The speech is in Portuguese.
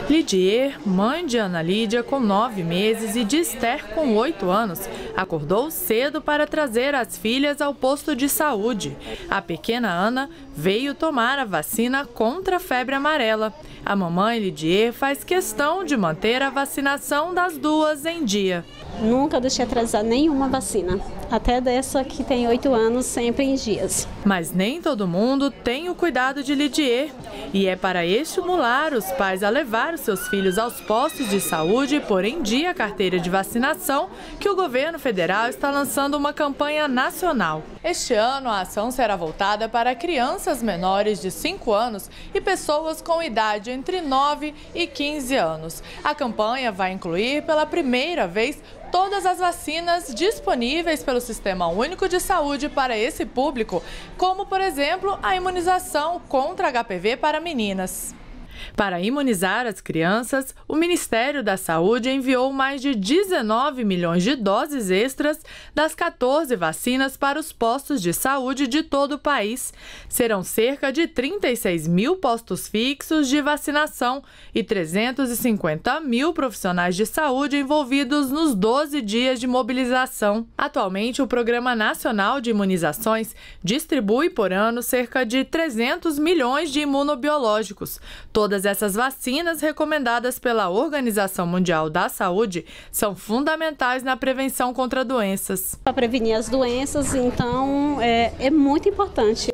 Lidier, mãe de Ana Lídia com 9 meses e de Esther com 8 anos, acordou cedo para trazer as filhas ao posto de saúde. A pequena Ana veio tomar a vacina contra a febre amarela. A mamãe Lidier faz questão de manter a vacinação das duas em dia. Nunca deixei atrasar nenhuma vacina, até dessa que tem 8 anos, sempre em dias. Mas nem todo mundo tem o cuidado de Lidier. E é para estimular os pais a levar os seus filhos aos postos de saúde e pôr em dia a carteira de vacinação que o governo federal está lançando uma campanha nacional. Este ano a ação será voltada para crianças menores de 5 anos e pessoas com idade entre 9 e 15 anos. A campanha vai incluir pela primeira vez todas as vacinas disponíveis pelo Sistema Único de Saúde para esse público, como, por exemplo, a imunização contra HPV para meninas. Para imunizar as crianças, o Ministério da Saúde enviou mais de 19 milhões de doses extras das 14 vacinas para os postos de saúde de todo o país. Serão cerca de 36 mil postos fixos de vacinação e 350 mil profissionais de saúde envolvidos nos 12 dias de mobilização. Atualmente, o Programa Nacional de Imunizações distribui por ano cerca de 300 milhões de imunobiológicos. Todas essas vacinas recomendadas pela Organização Mundial da Saúde são fundamentais na prevenção contra doenças. Para prevenir as doenças, então, é muito importante.